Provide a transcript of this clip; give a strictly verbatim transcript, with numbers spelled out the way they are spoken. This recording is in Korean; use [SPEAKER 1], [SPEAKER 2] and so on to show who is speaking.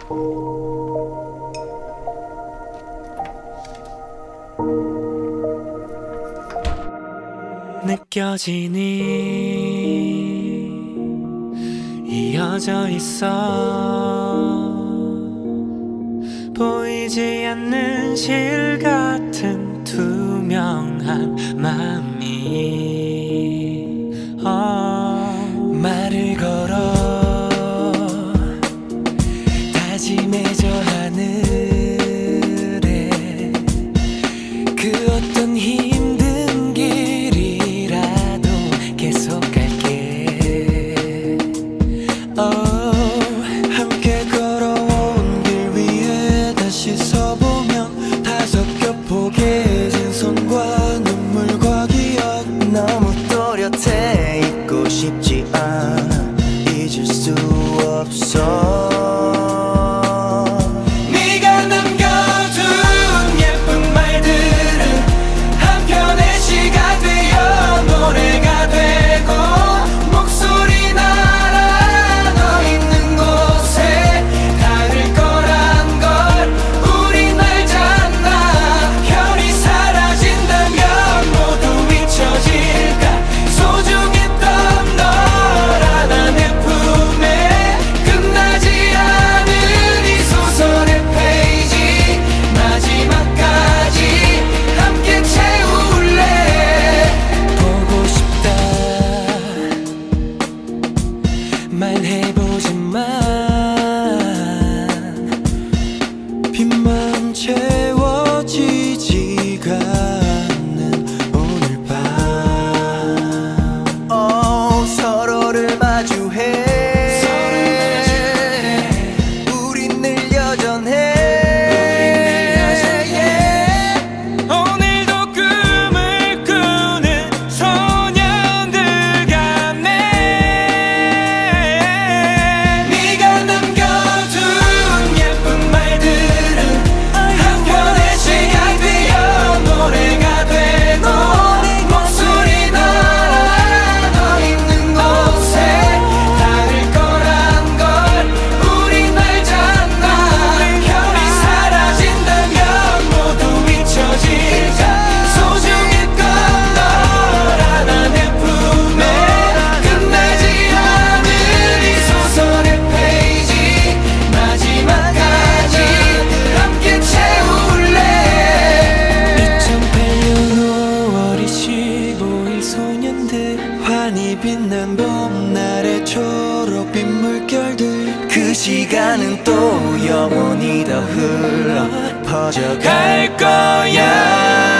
[SPEAKER 1] 느껴지니 이어져 있어 보이지 않는 실 같은 투명한 맘이 어, 말을 걸어 다짐해져 하늘에 그 어떤 힘든 길이라도 계속 갈게 oh, 함께 걸어온 길 위에 다시 서보면 다 섞여 포개진 손과 눈물과 기억 너무 또렷해 잊고 싶지 않아 잊을 수 없어 말해보지만 빈만 채워지지가 않는 오늘 밤 oh, 서로를 마주해, 서로를 마주해. 우린 늘 여전해, yeah. 오늘도 꿈을 꾸는 소년들 같네 환히 빛난 봄날의 초록빛 물결들 그 시간은 또 영원히 더 흘러 퍼져갈 거야.